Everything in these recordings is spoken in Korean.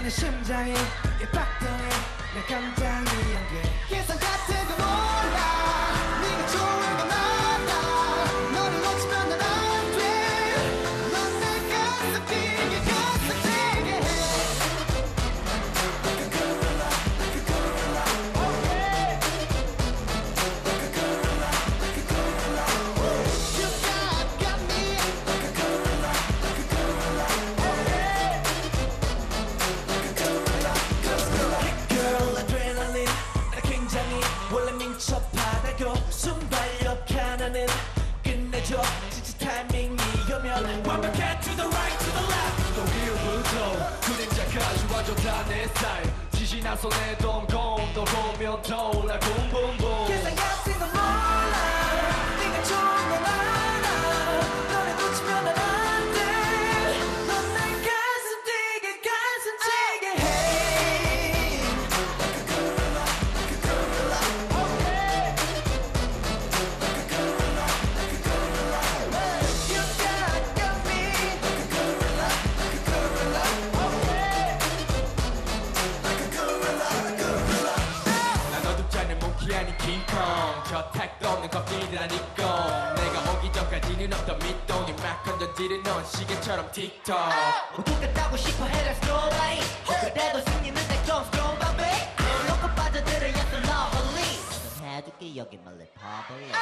내 심장이 빡덩이 내 감정이 연결 계산 같은 거 몰라 네가 좋은 건 알아 너를 놓치면 난 안 돼 넌 내 가슴 뛰게 가슴 뛰게 해 Like a gorilla like a gorilla oh yeah Like a gorilla like a gorilla You got me Like a gorilla like a gorilla oh yeah Like a gorilla gorilla Girl adrenaline 나 굉장히 원래 민첩하다고 순발력 하나는 끝내줘 진짜 타이밍이 오면 완벽해 to the right to the left 또 위로부터 그림자까지 와줘 다 내 스타일 지신한 손에 동공도 보면 떠올라 붐붐붐 계산 같은 건 몰라 네가 좋은 건 알아 너를 놓치면 난 안 돼 넌 내 가슴 뛰게 가슴 뛰게 해 Like a gorilla like a gorilla oh yeah Like a gorilla like a gorilla You got me Like a gorilla like a gorilla oh yeah Like a gorilla like a gorilla 난 어둡지 않은 몽키 아닌 킹콩 저 택도 없는 겁니들 아니고 내가 오기 전까지는 없던 밑동이 막 건져지는 넌 시계처럼 틱톡 똑같다고 싶어 해 There's nobody 그래도 승리는 내 좀 strong baby 널 놓고 빠져들어야서 lovely 넌 해줄게 여기 말래 public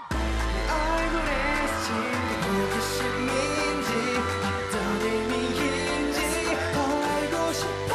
얼굴에 스친 게 호기심인지 어떤 의미인지 알고 싶어